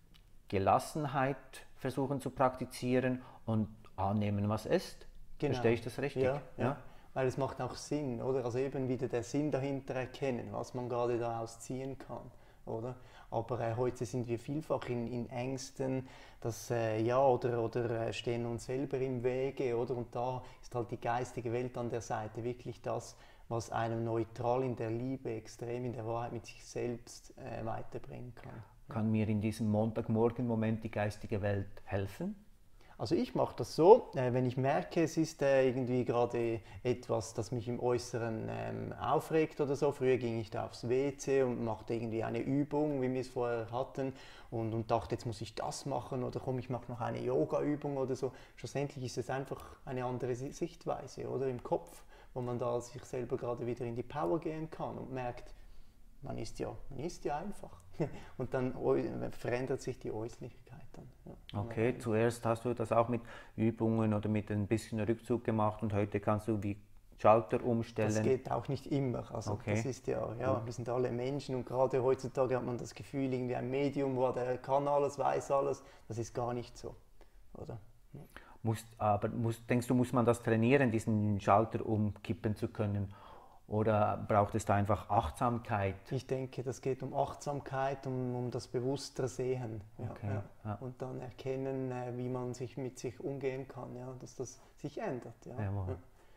Gelassenheit versuchen zu praktizieren und annehmen, was ist. Genau. Verstehe ich das richtig? Ja, ja. Ja? Weil es macht auch Sinn, oder? Also eben wieder der Sinn dahinter erkennen, was man gerade daraus ziehen kann. Oder? Aber äh, heute sind wir vielfach in, in Ängsten, dass, äh, ja, oder, oder äh, stehen uns selber im Wege, oder? Und da ist halt die geistige Welt an der Seite wirklich das, was einem neutral in der Liebe, extrem in der Wahrheit mit sich selbst äh, weiterbringen kann. Kann mir in diesem Montagmorgen-Moment die geistige Welt helfen? Also ich mache das so, äh, wenn ich merke, es ist äh, irgendwie gerade etwas, das mich im Äußeren ähm, aufregt oder so. Früher ging ich da aufs W C und machte irgendwie eine Übung, wie wir es vorher hatten und, und dachte, jetzt muss ich das machen oder komm, ich mache noch eine Yoga-Übung oder so. Schlussendlich ist es einfach eine andere Sichtweise, oder im Kopf, wo man da sich selber gerade wieder in die Power gehen kann und merkt, man ist ja, man ist ja einfach. Und dann verändert sich die Äußerlichkeit dann. Ja. Okay, zuerst hast du das auch mit Übungen oder mit ein bisschen Rückzug gemacht und heute kannst du wie Schalter umstellen. Das geht auch nicht immer. Also okay. Das ist ja, ja, wir sind alle Menschen und gerade heutzutage hat man das Gefühl, irgendwie ein Medium, wo der kann alles, weiß alles. Das ist gar nicht so, oder? Ja. Muss, aber muss, denkst du, muss man das trainieren, diesen Schalter umkippen zu können? Oder braucht es da einfach Achtsamkeit? Ich denke, das geht um Achtsamkeit, um, um das bewusster Sehen. Ja, okay, ja. Ja. Und dann erkennen, wie man sich mit sich umgehen kann, ja, dass das sich ändert. Ja. Ja.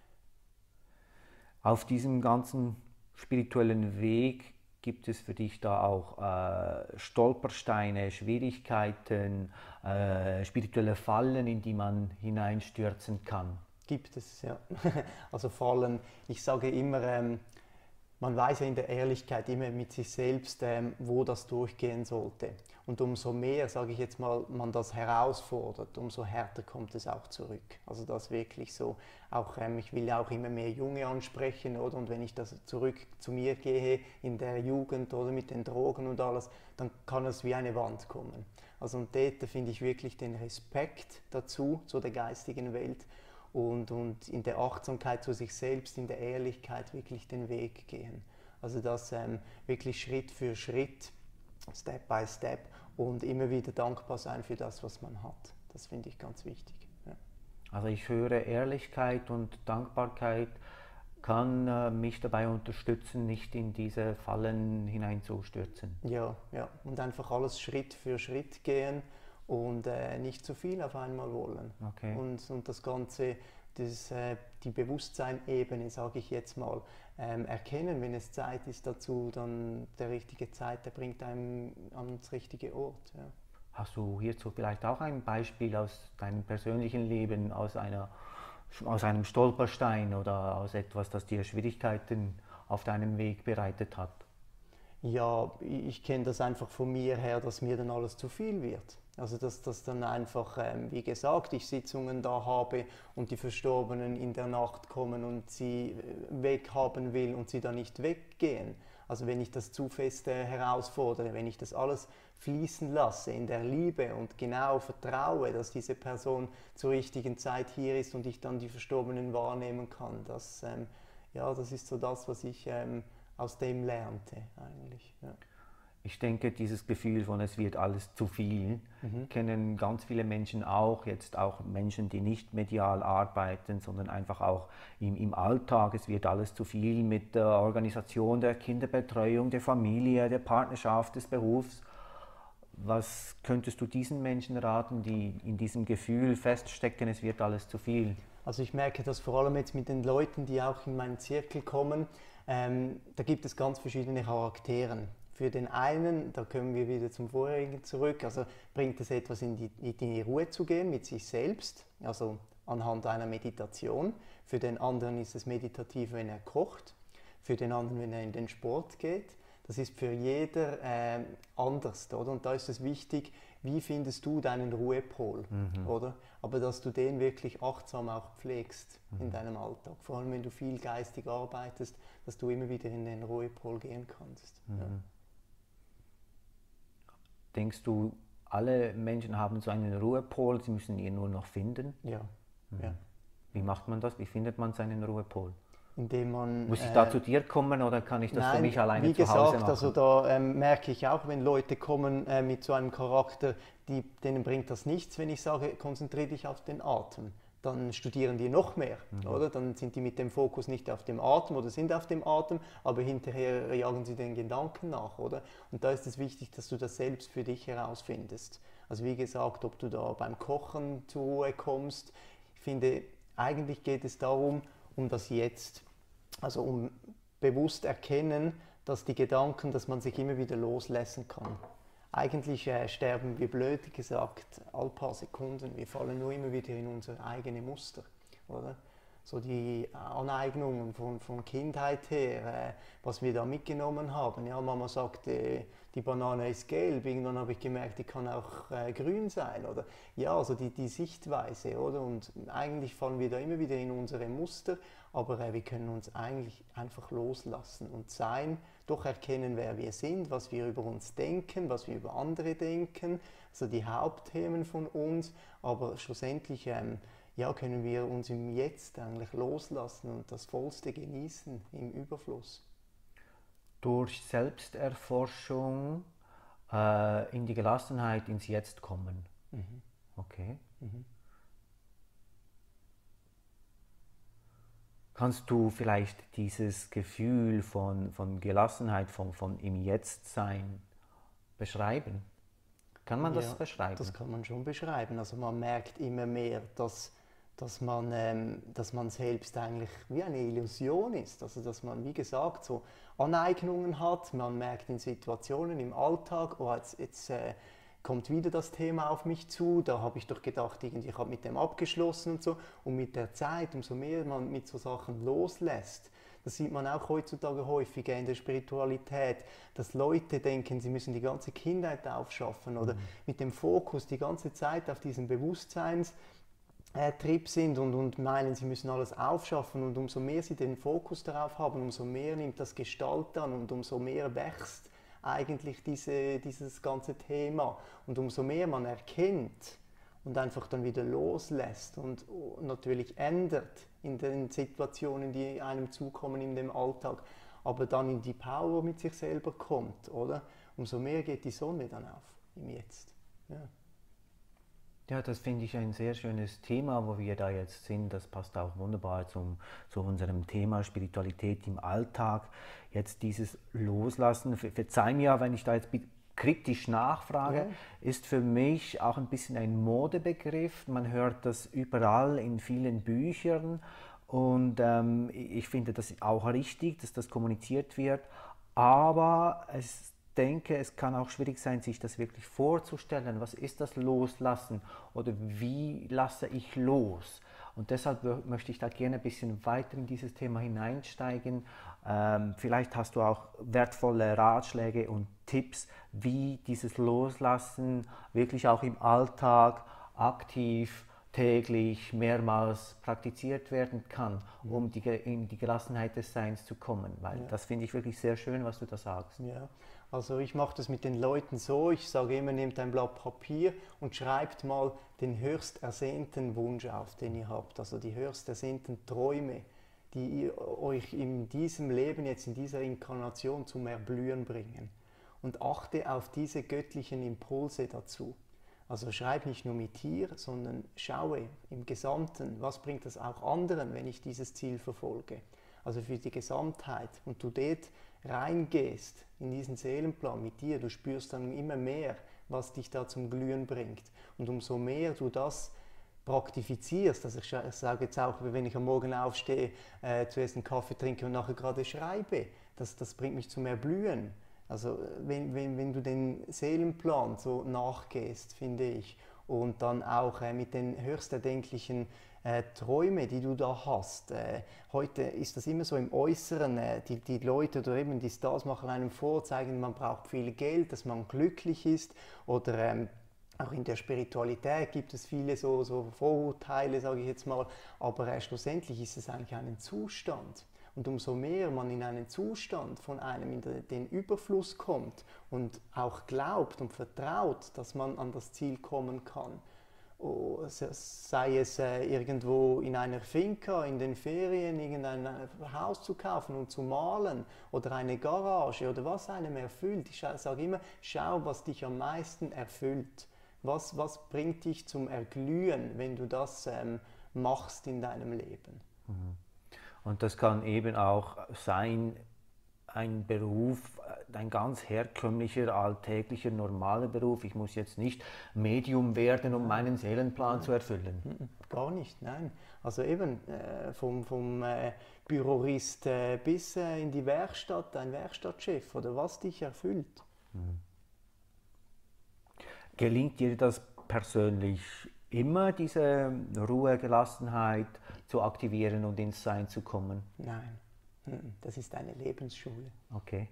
Auf diesem ganzen spirituellen Weg gibt es für dich da auch äh, Stolpersteine, Schwierigkeiten, äh, spirituelle Fallen, in die man hineinstürzen kann? Gibt es, ja. Also Fallen, ich sage immer, ähm, man weiß ja in der Ehrlichkeit immer mit sich selbst, ähm, wo das durchgehen sollte. Und umso mehr, sage ich jetzt mal, man das herausfordert, umso härter kommt es auch zurück. Also das wirklich so, auch, ähm, ich will ja auch immer mehr Junge ansprechen, oder? Und wenn ich das zurück zu mir gehe, in der Jugend oder mit den Drogen und alles, dann kann es wie eine Wand kommen. Also und dort finde ich wirklich den Respekt dazu, zu der geistigen Welt, Und, und in der Achtsamkeit zu sich selbst, in der Ehrlichkeit wirklich den Weg gehen. Also das ähm, wirklich Schritt für Schritt, Step by Step und immer wieder dankbar sein für das, was man hat. Das finde ich ganz wichtig. Ja. Also ich höre, Ehrlichkeit und Dankbarkeit kann äh, mich dabei unterstützen, nicht in diese Fallen hineinzustürzen. Ja, ja, und einfach alles Schritt für Schritt gehen. Und äh, nicht zu viel auf einmal wollen. Okay. Und, und das Ganze, das, äh, die Bewusstseinebene, sage ich jetzt mal, ähm, erkennen, wenn es Zeit ist dazu, dann der richtige Zeit, der bringt einem ans richtige Ort. Ja. Hast du hierzu vielleicht auch ein Beispiel aus deinem persönlichen Leben, aus, einer, aus einem Stolperstein oder aus etwas, das dir Schwierigkeiten auf deinem Weg bereitet hat? Ja, ich kenne das einfach von mir her, dass mir dann alles zu viel wird. Also dass das dann einfach, ähm, wie gesagt, ich Sitzungen da habe und die Verstorbenen in der Nacht kommen und sie weghaben will und sie dann nicht weggehen. Also wenn ich das zu fest äh, herausfordere, wenn ich das alles fließen lasse in der Liebe und genau vertraue, dass diese Person zur richtigen Zeit hier ist und ich dann die Verstorbenen wahrnehmen kann, das, ähm, ja, das ist so das, was ich ähm, aus dem lernte eigentlich. Ja. Ich denke, dieses Gefühl von es wird alles zu viel, mhm. kennen ganz viele Menschen auch, jetzt auch Menschen, die nicht medial arbeiten, sondern einfach auch im, im Alltag. Es wird alles zu viel mit der Organisation der Kinderbetreuung, der Familie, der Partnerschaft, des Berufs. Was könntest du diesen Menschen raten, die in diesem Gefühl feststecken, es wird alles zu viel? Also ich merke das vor allem jetzt mit den Leuten, die auch in meinen Zirkel kommen, Ähm, da gibt es ganz verschiedene Charakteren. Für den einen, da kommen wir wieder zum Vorherigen zurück, also bringt es etwas in die, in die Ruhe zu gehen mit sich selbst, also anhand einer Meditation. Für den anderen ist es meditativ, wenn er kocht. Für den anderen, wenn er in den Sport geht. Das ist für jeder äh, anders, oder? Und da ist es wichtig, wie findest du deinen Ruhepol, mhm. oder? Aber dass du den wirklich achtsam auch pflegst mhm. in deinem Alltag. Vor allem, wenn du viel geistig arbeitest, dass du immer wieder in den Ruhepol gehen kannst. Mhm. Ja. Denkst du, alle Menschen haben so einen Ruhepol, sie müssen ihn nur noch finden? Ja. Mhm. ja. Wie macht man das? Wie findet man seinen Ruhepol? Indem man, Muss ich äh, da zu dir kommen oder kann ich das nein, für mich alleine wie zu gesagt, Hause machen? Also da ähm, merke ich auch, wenn Leute kommen äh, mit so einem Charakter, die, denen bringt das nichts, wenn ich sage, konzentriere dich auf den Atem. Dann studieren die noch mehr, mhm. oder? Dann sind die mit dem Fokus nicht auf dem Atem oder sind auf dem Atem, aber hinterher jagen sie den Gedanken nach, oder? Und da ist es wichtig, dass du das selbst für dich herausfindest. Also wie gesagt, ob du da beim Kochen zur Ruhe kommst. Ich finde, eigentlich geht es darum, um das Jetzt. Also um bewusst erkennen, dass die Gedanken, dass man sich immer wieder loslassen kann. Eigentlich äh, sterben wir, blöd gesagt, all paar Sekunden. Wir fallen nur immer wieder in unsere eigenen Muster, oder? So die Aneignungen von, von Kindheit her, äh, was wir da mitgenommen haben. Ja, Mama sagte, die Banane ist gelb, irgendwann habe ich gemerkt, die kann auch äh, grün sein, oder? Ja, also die, die Sichtweise, oder? Und eigentlich fallen wir da immer wieder in unsere Muster, aber äh, wir können uns eigentlich einfach loslassen und sein, doch erkennen, wer wir sind, was wir über uns denken, was wir über andere denken, also die Hauptthemen von uns, aber schlussendlich ähm, ja, können wir uns im Jetzt eigentlich loslassen und das Vollste genießen im Überfluss. Durch Selbsterforschung äh, in die Gelassenheit ins Jetzt kommen. Mhm. Okay. Mhm. Kannst du vielleicht dieses Gefühl von, von Gelassenheit, von, von im Jetzt-Sein beschreiben? Kann man ja, das beschreiben? Das kann man schon beschreiben. Also man merkt immer mehr, dass, dass, man, ähm, dass man selbst eigentlich wie eine Illusion ist. Also dass man, wie gesagt, so Aneignungen hat. Man merkt in Situationen im Alltag, oh, jetzt, jetzt äh, kommt wieder das Thema auf mich zu, da habe ich doch gedacht, irgendwie, ich habe mit dem abgeschlossen und so. Und mit der Zeit, umso mehr man mit so Sachen loslässt, das sieht man auch heutzutage häufiger in der Spiritualität, dass Leute denken, sie müssen die ganze Kindheit aufschaffen oder mhm. mit dem Fokus die ganze Zeit auf diesen Bewusstseinstrip sind und, und meinen, sie müssen alles aufschaffen. Und umso mehr sie den Fokus darauf haben, umso mehr nimmt das Gestalt an und umso mehr wächst eigentlich diese, dieses ganze Thema. Und umso mehr man erkennt und einfach dann wieder loslässt und natürlich ändert in den Situationen, die einem zukommen in dem Alltag, aber dann in die Power mit sich selber kommt, oder? Umso mehr geht die Sonne dann auf im Jetzt. Ja. Ja, das finde ich ein sehr schönes Thema, wo wir da jetzt sind. Das passt auch wunderbar zum, zu unserem Thema Spiritualität im Alltag. Jetzt dieses Loslassen, ver verzeih mir, wenn ich da jetzt kritisch nachfrage, ja. ist für mich auch ein bisschen ein Modebegriff. Man hört das überall in vielen Büchern und ähm, ich finde das auch richtig, dass das kommuniziert wird, aber es denke, es kann auch schwierig sein, sich das wirklich vorzustellen. Was ist das Loslassen oder wie lasse ich los? Und deshalb möchte ich da gerne ein bisschen weiter in dieses Thema hineinsteigen. Ähm, vielleicht hast du auch wertvolle Ratschläge und Tipps, wie dieses Loslassen wirklich auch im Alltag aktiv, täglich, mehrmals praktiziert werden kann, um die, in die Gelassenheit des Seins zu kommen. Weil ja. das finde ich wirklich sehr schön, was du da sagst. Ja. Also ich mache das mit den Leuten so, ich sage immer, nehmt ein Blatt Papier und schreibt mal den höchst ersehnten Wunsch auf, den ihr habt, also die höchst ersehnten Träume, die ihr, euch in diesem Leben, jetzt in dieser Inkarnation zum Erblühen bringen. Und achte auf diese göttlichen Impulse dazu. Also schreib nicht nur mit hier, sondern schaue im Gesamten, was bringt das auch anderen, wenn ich dieses Ziel verfolge. Also für die Gesamtheit. Und du dort reingehst in diesen Seelenplan mit dir, du spürst dann immer mehr, was dich da zum Glühen bringt. Und umso mehr du das praktifizierst, also ich, ich sage jetzt auch, wenn ich am Morgen aufstehe, äh, zuerst einen Kaffee trinke und nachher gerade schreibe, das, das bringt mich zum Erblühen. Also wenn, wenn, wenn du den Seelenplan so nachgehst, finde ich, und dann auch äh, mit den höchsterdenklichen äh, Träumen, die du da hast. Äh, heute ist das immer so im Äußeren, äh, die, die Leute oder eben die Stars machen einem vor, zeigen, man braucht viel Geld, dass man glücklich ist, oder ähm, auch in der Spiritualität gibt es viele so, so Vorurteile, sage ich jetzt mal, aber äh, schlussendlich ist es eigentlich ein Zustand. Und umso mehr man in einen Zustand von einem in den Überfluss kommt und auch glaubt und vertraut, dass man an das Ziel kommen kann, sei es äh, irgendwo in einer Finca, in den Ferien, irgendein Haus zu kaufen und zu malen oder eine Garage oder was einem erfüllt. Ich sage immer, schau, was dich am meisten erfüllt. Was, was bringt dich zum Erglühen, wenn du das ähm, machst in deinem Leben? Mhm. Und das kann eben auch sein, ein Beruf, ein ganz herkömmlicher, alltäglicher, normaler Beruf. Ich muss jetzt nicht Medium werden, um meinen Seelenplan zu erfüllen. Gar nicht, nein. Also eben äh, vom, vom äh, Bürorist äh, bis äh, in die Werkstatt, ein Werkstattchef oder was dich erfüllt. Mhm. Gelingt dir das persönlich immer, diese Ruhe, Gelassenheit zu aktivieren und ins Sein zu kommen? Nein, das ist eine Lebensschule. Okay.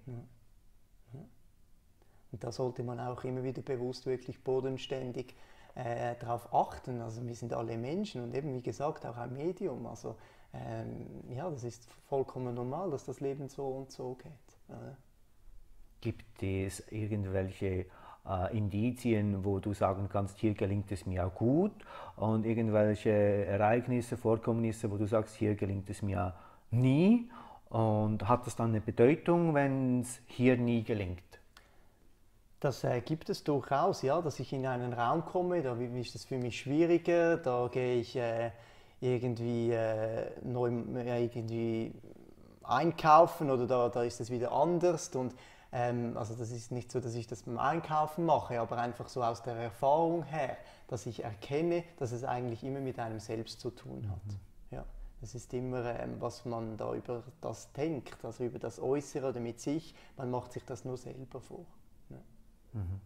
Und da sollte man auch immer wieder bewusst, wirklich bodenständig äh, darauf achten. Also wir sind alle Menschen und eben wie gesagt auch ein Medium. Also ähm, ja, das ist vollkommen normal, dass das Leben so und so geht. Ja. Gibt es irgendwelche äh, Indizien, wo du sagen kannst, hier gelingt es mir auch gut, und irgendwelche Ereignisse, Vorkommnisse, wo du sagst, hier gelingt es mir nie, und hat das dann eine Bedeutung, wenn es hier nie gelingt? Das äh, gibt es durchaus, ja, dass ich in einen Raum komme, da ist es für mich schwieriger, da gehe ich äh, irgendwie, äh, neu, äh, irgendwie einkaufen oder da, da ist es wieder anders. Und ähm, also das ist nicht so, dass ich das beim Einkaufen mache, aber einfach so aus der Erfahrung her, dass ich erkenne, dass es eigentlich immer mit einem selbst zu tun hat. Mhm. Ja, das ist immer, ähm, was man da über das denkt, also über das Äußere oder mit sich, man macht sich das nur selber vor. Ja. Mhm.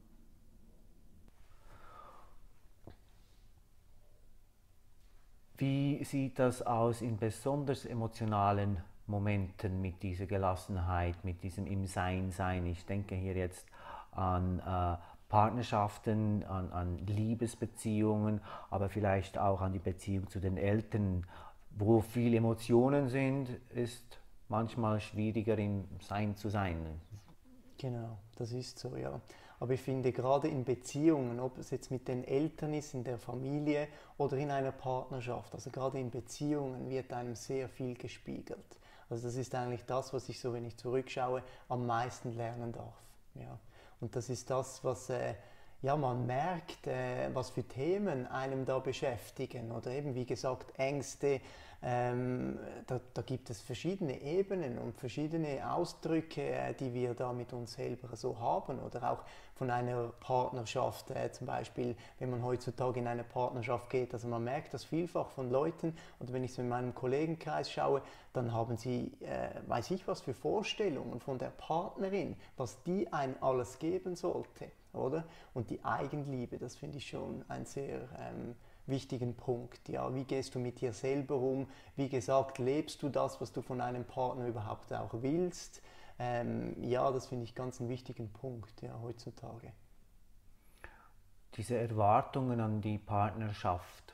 Wie sieht das aus in besonders emotionalen Momenten mit dieser Gelassenheit, mit diesem im Sein sein? Ich denke hier jetzt an äh, Partnerschaften, an, an Liebesbeziehungen, aber vielleicht auch an die Beziehung zu den Eltern. Wo viele Emotionen sind, ist manchmal schwieriger im Sein zu sein. Genau, das ist so, ja. Aber ich finde, gerade in Beziehungen, ob es jetzt mit den Eltern ist, in der Familie oder in einer Partnerschaft, also gerade in Beziehungen wird einem sehr viel gespiegelt. Also das ist eigentlich das, was ich so, wenn ich zurückschaue, am meisten lernen darf. Ja. Und das ist das, was äh, ja, man merkt, äh, was für Themen einem da beschäftigen. Oder eben, wie gesagt, Ängste. Ähm, da, da gibt es verschiedene Ebenen und verschiedene Ausdrücke, äh, die wir da mit uns selber so haben. Oder auch von einer Partnerschaft, äh, zum Beispiel, wenn man heutzutage in eine Partnerschaft geht. Also man merkt das vielfach von Leuten, oder wenn ich so in meinem Kollegenkreis schaue, dann haben sie, äh, weiß ich was für Vorstellungen von der Partnerin, was die einem alles geben sollte. Oder? Und die Eigenliebe, das finde ich schon ein sehr ähm, wichtigen Punkt. Ja, wie gehst du mit dir selber um? Wie gesagt, lebst du das, was du von einem Partner überhaupt auch willst? Ähm, ja, das finde ich ganz einen wichtigen Punkt, ja, heutzutage. Diese Erwartungen an die Partnerschaft,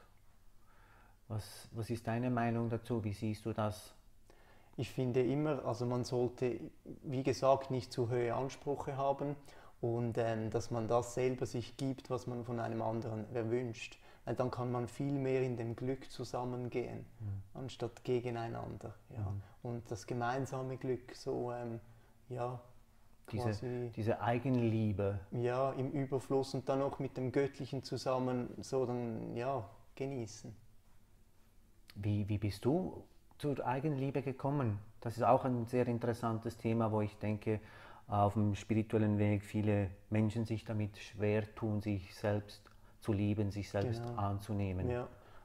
was, was ist deine Meinung dazu? Wie siehst du das? Ich finde immer, also man sollte, wie gesagt, nicht zu hohe Ansprüche haben und ähm, dass man das selber sich gibt, was man von einem anderen erwünscht. Weil dann kann man viel mehr in dem Glück zusammengehen, mhm. anstatt gegeneinander. Ja. Mhm. Und das gemeinsame Glück so, ähm, ja, quasi... Diese, diese Eigenliebe. Ja, im Überfluss und dann auch mit dem Göttlichen zusammen so dann, ja, genießen. Wie, wie bist du zur Eigenliebe gekommen? Das ist auch ein sehr interessantes Thema, wo ich denke, auf dem spirituellen Weg viele Menschen sich damit schwer tun, sich selbst zu lieben, sich selbst genau. anzunehmen. Ja,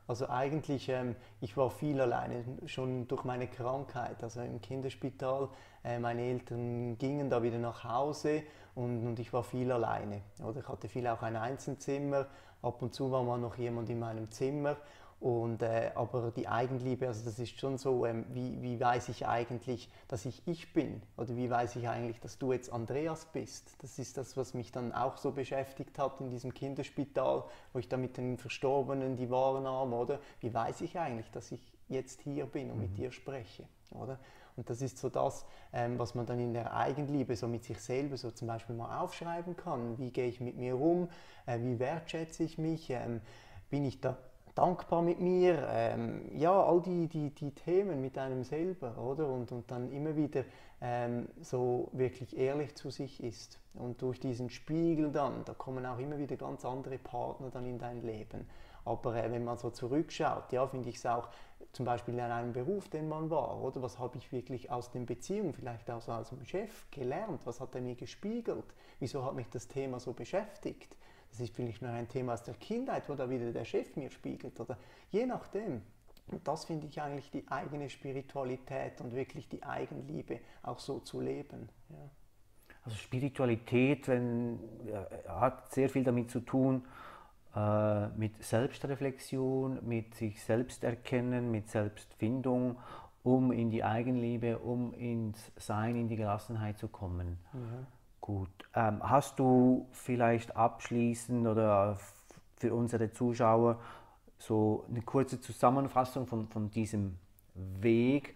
Also eigentlich, ähm, ich war viel alleine, schon durch meine Krankheit, also im Kinderspital. Äh, meine Eltern gingen da wieder nach Hause und, und ich war viel alleine. Oder ich hatte viel auch ein Einzelzimmer, ab und zu war mal noch jemand in meinem Zimmer. Und, äh, aber die Eigenliebe, also das ist schon so, ähm, wie, wie weiß ich eigentlich, dass ich ich bin? Oder wie weiß ich eigentlich, dass du jetzt Andreas bist? Das ist das, was mich dann auch so beschäftigt hat in diesem Kinderspital, wo ich da mit den Verstorbenen die wahrnahm, oder? Wie weiß ich eigentlich, dass ich jetzt hier bin und mhm. mit dir spreche, oder? Und das ist so das, ähm, was man dann in der Eigenliebe so mit sich selber so zum Beispiel mal aufschreiben kann. Wie gehe ich mit mir um? Äh, wie wertschätze ich mich? Ähm, bin ich da dankbar mit mir, ähm, ja, all die, die, die Themen mit einem selber, oder? Und, und dann immer wieder ähm, so wirklich ehrlich zu sich ist. Und durch diesen Spiegel dann, da kommen auch immer wieder ganz andere Partner dann in dein Leben. Aber äh, wenn man so zurückschaut, ja, finde ich es auch zum Beispiel in einem Beruf, den man war, oder? Was habe ich wirklich aus den Beziehungen, vielleicht auch so als Chef, gelernt? Was hat er mir gespiegelt? Wieso hat mich das Thema so beschäftigt? Das ist vielleicht nur ein Thema aus der Kindheit, wo da wieder der Chef mir spiegelt, oder je nachdem. Und das finde ich eigentlich die eigene Spiritualität und wirklich die Eigenliebe auch so zu leben. Ja. Also Spiritualität wenn, ja, hat sehr viel damit zu tun, äh, mit Selbstreflexion, mit sich selbst erkennen, mit Selbstfindung, um in die Eigenliebe, um ins Sein, in die Gelassenheit zu kommen. Ja. Gut. Ähm, hast du vielleicht abschließend oder für unsere Zuschauer so eine kurze Zusammenfassung von, von diesem Weg,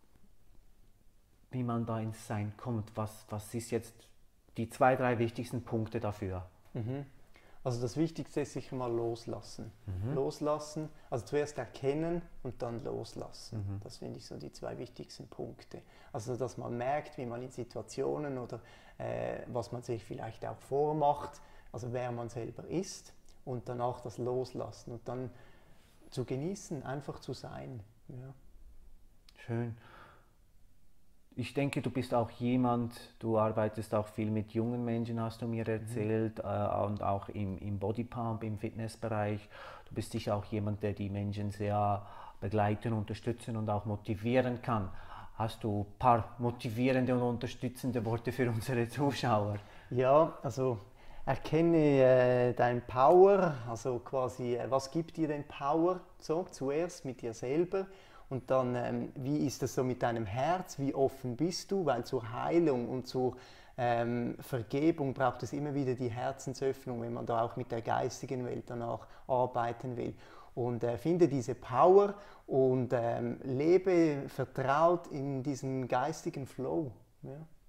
wie man da ins Sein kommt? Was, was ist jetzt die zwei, drei wichtigsten Punkte dafür? Mhm. Also das Wichtigste ist sicher mal loslassen. Mhm. Loslassen, also zuerst erkennen und dann loslassen. Mhm. Das finde ich so die zwei wichtigsten Punkte. Also dass man merkt, wie man in Situationen oder äh, was man sich vielleicht auch vormacht, also wer man selber ist und danach das Loslassen und dann zu genießen, einfach zu sein. Ja. Schön. Ich denke, du bist auch jemand, du arbeitest auch viel mit jungen Menschen, hast du mir erzählt, mhm. äh, und auch im, im Bodypump, im Fitnessbereich. Du bist sicher auch jemand, der die Menschen sehr begleiten, unterstützen und auch motivieren kann. Hast du ein paar motivierende und unterstützende Worte für unsere Zuschauer? Ja, also erkenne äh, dein Power, also quasi, äh, was gibt dir den Power? So, zuerst mit dir selber. Und dann, ähm, wie ist es so mit deinem Herz? Wie offen bist du? Weil zur Heilung und zur ähm, Vergebung braucht es immer wieder die Herzensöffnung, wenn man da auch mit der geistigen Welt danach arbeiten will. Und äh, finde diese Power und ähm, lebe vertraut in diesen geistigen Flow. Ja.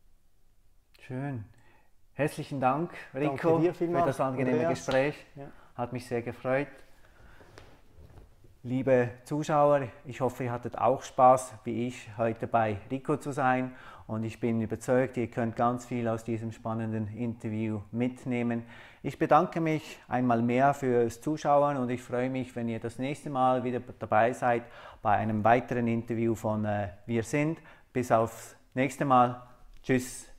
Schön. Herzlichen Dank, Rico, für das angenehme Andreas. Gespräch. Ja. Hat mich sehr gefreut. Liebe Zuschauer, ich hoffe, ihr hattet auch Spaß, wie ich, heute bei Rico zu sein. Und ich bin überzeugt, ihr könnt ganz viel aus diesem spannenden Interview mitnehmen. Ich bedanke mich einmal mehr fürs Zuschauen und ich freue mich, wenn ihr das nächste Mal wieder dabei seid bei einem weiteren Interview von äh, Wir sind. Bis aufs nächste Mal. Tschüss.